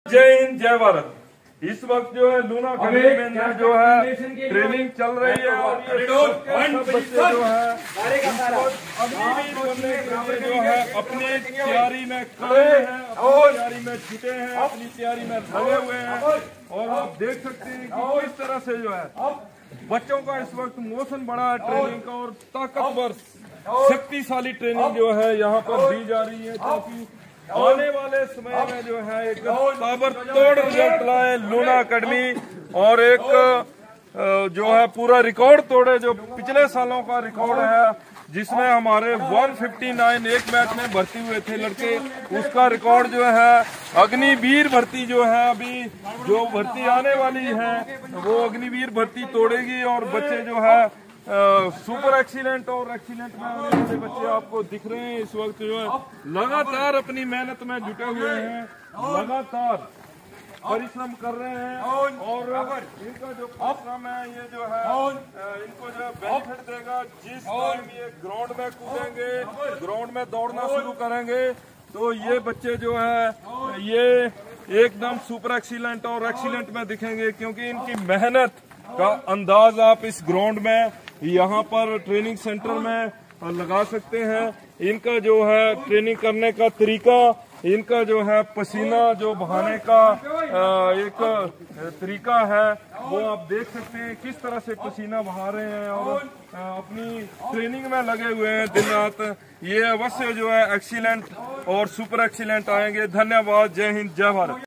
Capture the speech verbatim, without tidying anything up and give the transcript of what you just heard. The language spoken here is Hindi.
जय हिंद जय भारत। इस वक्त जो है लूना अकेडमी में जो है ट्रेनिंग चल रही है और ये सब बच्चे जो है अग्निवीर बनने के लिए जो है अपनी तैयारी में खड़े हैं, अपनी तैयारी में जुटे हैं, अपनी तैयारी में लगे हुए हैं। और आप देख सकते हैं कि किस तरह से जो है बच्चों का इस वक्त मोशन बढ़ा है ट्रेनिंग का और ताकतवर शक्तिशाली ट्रेनिंग जो है यहाँ पर दी जा रही है, क्योंकि आने वाले समय में जो है एक ताबड़तोड़ रिजल्ट लाए लूना अकेडमी और एक जो है पूरा रिकॉर्ड तोड़े जो पिछले सालों का रिकॉर्ड है, जिसमें हमारे एक सौ उनसठ एक मैच में भर्ती हुए थे लड़के, उसका रिकॉर्ड जो है अग्निवीर भर्ती जो है अभी जो भर्ती आने वाली है वो अग्निवीर भर्ती तोड़ेगी। और बच्चे जो है आ, सुपर एक्सीलेंट और एक्सीलेंट में आने वाले बच्चे आपको दिख रहे हैं इस वक्त जो है लगातार अपनी मेहनत में जुटे हुए हैं, लगातार परिश्रम कर रहे हैं। और इनका जो परिश्रम है ये जो है इनको जो बेनिफिट देगा। जिस टाइम ये ग्राउंड में कूदेंगे, ग्राउंड में दौड़ना शुरू करेंगे तो ये बच्चे जो है ये एकदम सुपर एक्सीलेंट और एक्सीलेंट में दिखेंगे, क्योंकि इनकी मेहनत का अंदाज आप इस ग्राउंड में यहाँ पर ट्रेनिंग सेंटर में लगा सकते हैं। इनका जो है ट्रेनिंग करने का तरीका, इनका जो है पसीना जो बहाने का एक तरीका है वो आप देख सकते हैं किस तरह से पसीना बहा रहे हैं और अपनी ट्रेनिंग में लगे हुए हैं दिन रात। ये अवश्य जो है एक्सीलेंट और सुपर एक्सीलेंट आएंगे। धन्यवाद। जय हिंद जय भारत।